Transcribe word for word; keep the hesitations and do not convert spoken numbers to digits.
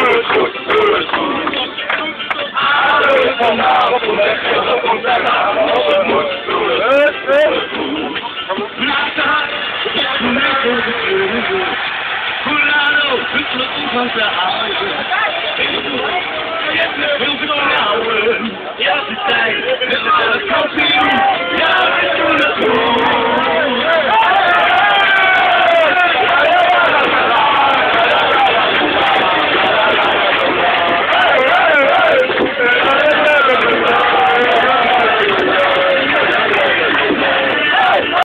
het goed, doe het goed. Doe het vanavond, en geef op ons en avond als het moet. Doe het goed. Laat ja, doe het goed. Fulano, hutselen van zijn huizen. Je hebt me veel vertrouwen. Ja, het is tijd. Het is het kampioen. Ja, we doen het goed.